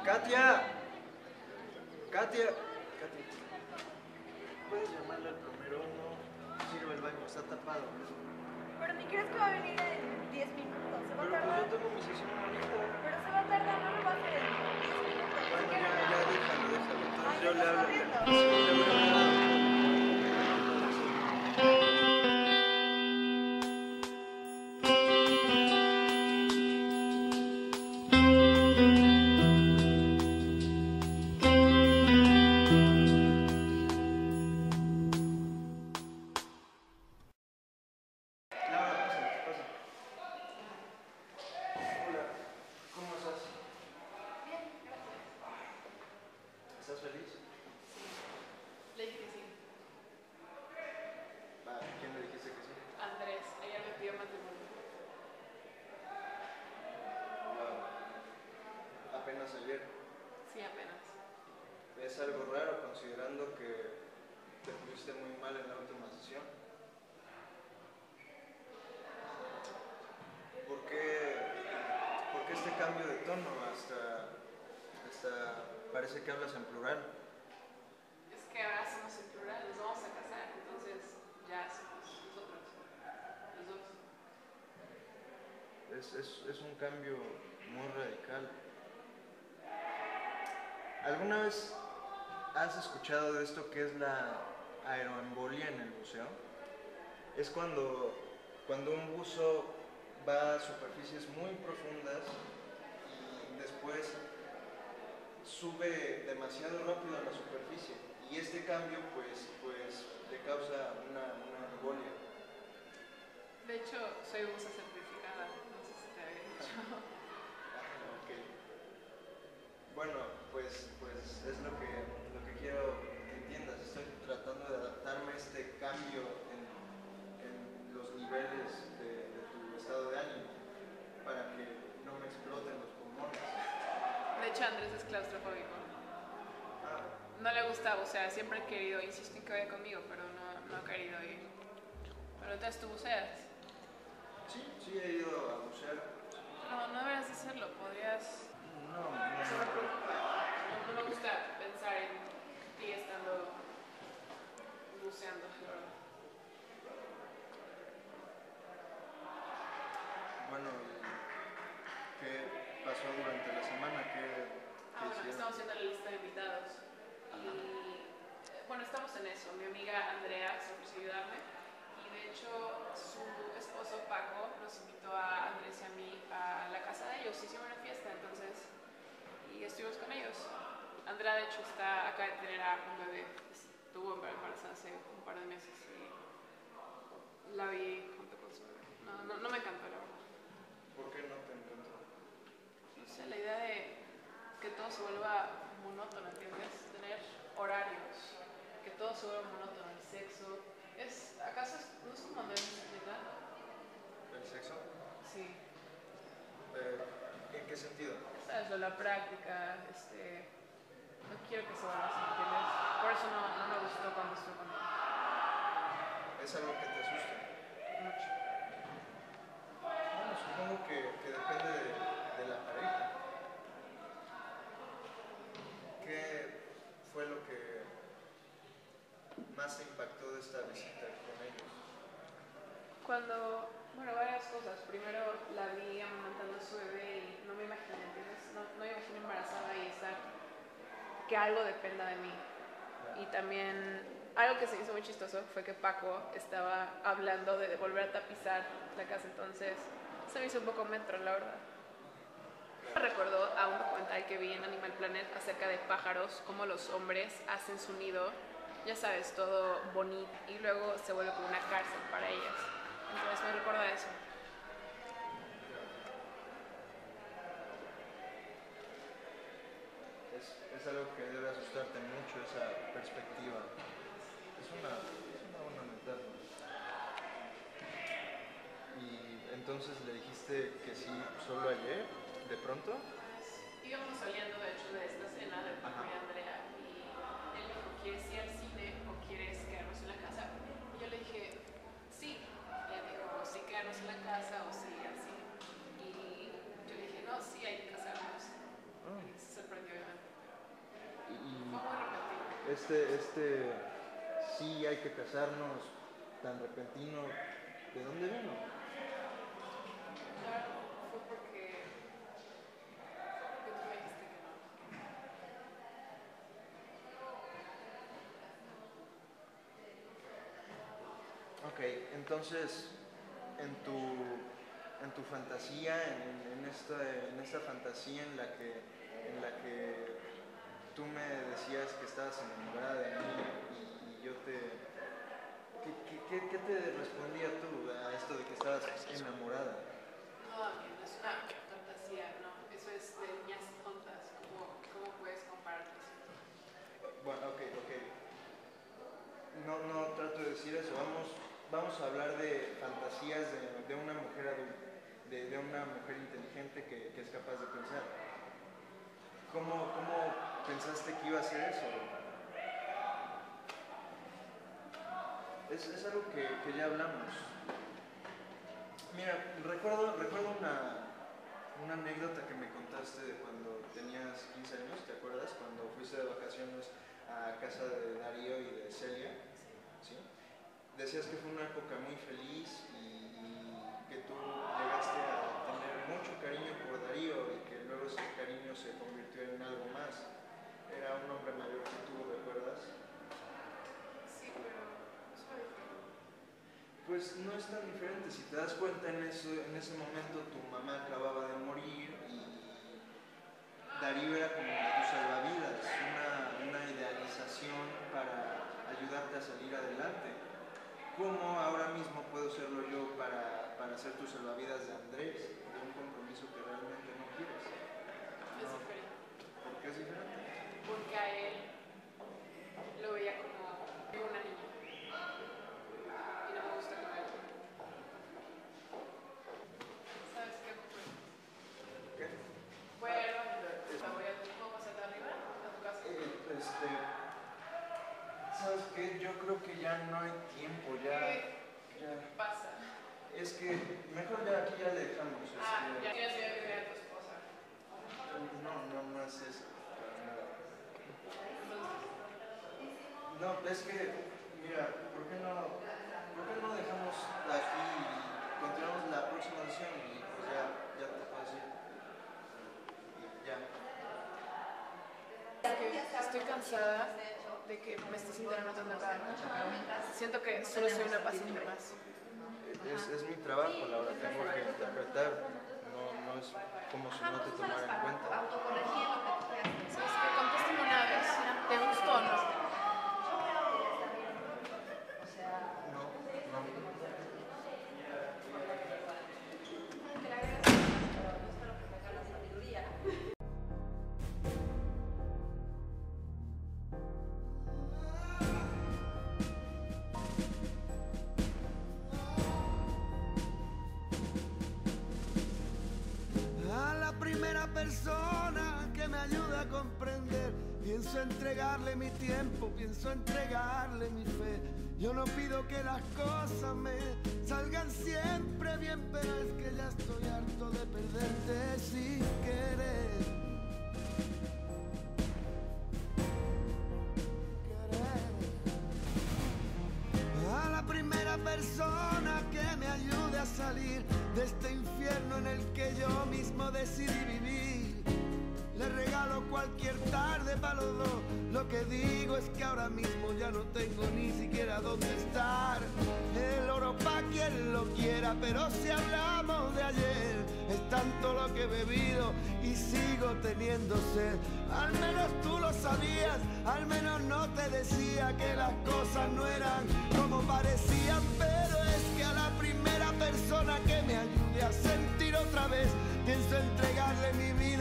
Katia. Katia. Katia. ¿Puedes llamarle al plomero? No sirve el baño, está tapado. Pero ni crees que va a venir en 10 minutos. Se va a Pero pues tardar. yo tengo mi sesión ahorita. Pero se va a tardar, no lo va a hacer en 10 minutos. Bueno, Ni siquiera ya nada. déjalo. Entonces Ay, yo me le estás hablo. corriendo. Sí, le voy a hablar. Hola, ¿cómo estás? Bien, gracias. ¿Estás feliz? Le dije que sí. Va, ¿quién le dijiste que sí? Andrés, ayer me pidió matrimonio. Wow. Apenas ayer. Sí, apenas. Es algo raro considerando que te pusiste muy mal en la última sesión. ¿Por qué este cambio de tono? Hasta parece que hablas en plural. Es que ahora somos en plural, nos vamos a casar, entonces ya somos nosotros, los dos. Es un cambio muy radical. ¿Alguna vez has escuchado de esto que es la aeroembolia en el buceo? Es cuando un buzo va a superficies muy profundas y después sube demasiado rápido a la superficie y este cambio pues le causa una embolia. De hecho, soy buza certificada, no sé si te había dicho. Ok. Bueno, pues es lo que quiero que entiendas. Estoy tratando de adaptarme a este cambio en los niveles de tu estado de ánimo para que no me exploten los pulmones. De hecho, Andrés es claustrofóbico. Ah, No le gusta bucear, siempre ha querido, insisto en que vaya conmigo, pero no ha querido ir. Pero entonces tú buceas. sí he ido a bucear. No deberías de hacerlo, podrías. No, Eso me preocupa. No me gusta pensar en ti estando buceando, la verdad. Bueno, ¿qué pasó durante la semana? ¿Qué Bueno, hicieron? estamos haciendo la lista de invitados. Y bueno, estamos en eso. Mi amiga Andrea se ofreció a ayudarme. Y de hecho, su esposo Paco nos invitó a Andrés y a mí a la casa de ellos. Hicimos una fiesta, entonces. Y estuvimos con ellos. Andrea, de hecho, acaba de tener a un bebé. Estuvo embarazada hace un par de meses y la vi junto con su bebé. No me encantó, la verdad. ¿Por qué no te encantó? No sé, la idea de que todo se vuelva monótono, ¿entiendes? Tener horarios, que todo se vuelva monótono, el sexo. ¿Acaso no es como andar en bicicleta? ¿El sexo? Sí. ¿En qué sentido? ¿Sabes? La práctica, no quiero que se vuelva así, ¿entiendes? Por eso no me gustó cuando estuve con él. ¿Es algo que te asusta? Mucho. Bueno, supongo que depende de la pareja. ¿Qué fue lo que más te impactó de esta visita con ellos? Bueno, varias cosas. Primero la vi amamantando a su bebé y no me imaginé, ¿entiendes? No me imaginé embarazada y que algo dependa de mí. Y también algo que se hizo muy chistoso fue que Paco estaba hablando de volver a tapizar la casa, entonces se me hizo un poco metro, la verdad. Recuerdo a un documental que vi en Animal Planet acerca de pájaros, cómo los hombres hacen su nido, ya sabes, todo bonito, y luego se vuelve como una cárcel para ellas. Entonces me recuerda a eso. Es algo que debe asustarte mucho, esa perspectiva. Es una buena metáfora. Y entonces le dijiste que sí solo ayer, de pronto. Íbamos saliendo de hecho de esta cena de Paco y Andrea y él me dijo, ¿quieres ir al cine o quieres quedarnos en la casa? Y yo le dije, sí. Y él dijo, sí, quedarnos en la casa o sí, al cine. Y yo le dije, no, sí, hay que casarnos. Y se sorprendió. sí hay que casarnos tan repentino, ¿de dónde vino? Claro, fue porque tú me dijiste que no. Ok, entonces en tu fantasía, en esta fantasía en la que tú me decías que estabas enamorada de mí y yo ¿qué te respondía tú a esto de que estabas enamorada? No, amigo, no es una fantasía, no. Eso es de niñas tontas. ¿Cómo puedes compararte eso? Bueno, ok. No trato de decir eso. Vamos a hablar de fantasías de una mujer adulta, de una mujer inteligente que es capaz de pensar. ¿Cómo pensaste que iba a ser eso? Es algo que ya hablamos. Mira, recuerdo una anécdota que me contaste de cuando tenías 15 años, ¿te acuerdas? Cuando fuiste de vacaciones a casa de Darío y de Celia, ¿sí? Decías que fue una época muy feliz y que tú llegaste a tener mucho cariño por Darío y que luego ese cariño se convirtió en algo más. Era un hombre mayor que tú, ¿recuerdas? Sí, pero es muy diferente. Pues no es tan diferente. Si te das cuenta, en ese momento tu mamá acababa de morir y Darío era como tu salvavidas, una idealización para ayudarte a salir adelante. ¿Cómo ahora mismo puedo serlo yo para ser tu salvavidas de Andrés, de un compromiso que realmente no quieres? Es diferente. ¿Por qué es diferente? Porque a él lo veía como una niña. Y no me gusta con él. ¿Sabes qué? ¿Qué? Voy a ir al baño. ¿Puedo pasarte arriba a tu casa? ¿Sabes qué? Yo creo que ya no hay tiempo, ¿Qué pasa? Es que mejor ya aquí ya le dejamos. Ya tienes que ver a tu esposa. No es eso, para nada. Entonces, No, es que, mira, ¿por qué no dejamos aquí y continuamos la próxima sesión y pues ya te puedes ir? Y ya. estoy cansada de que me estés interrumpiendo cada noche. Siento que solo soy una paciente más. Es mi trabajo, Laura, tengo que interpretar. No es como si no te tomara en cuenta. ¿Sabes qué? Contéstame una vez. ¿Te gustó o no? Persona que me ayuda a comprender. Pienso entregarle mi tiempo, pienso entregarle mi fe. Yo no pido que las cosas me salgan siempre bien, pero es que ya estoy harto de perderte sin querer. A la primera persona que me ayude a salir de este infierno en el que yo mismo decidí vivir, le regalo cualquier tarde para los dos. Lo que digo es que ahora mismo ya no tengo ni siquiera dónde estar. El oro pa' quien lo quiera, pero si hablamos de ayer, es tanto lo que he bebido y sigo teniendo sed. Al menos tú lo sabías, al menos no te decía que las cosas no eran como parecían. Pero es que a la primera persona que me ayude a sentir otra vez, pienso entregarle mi vida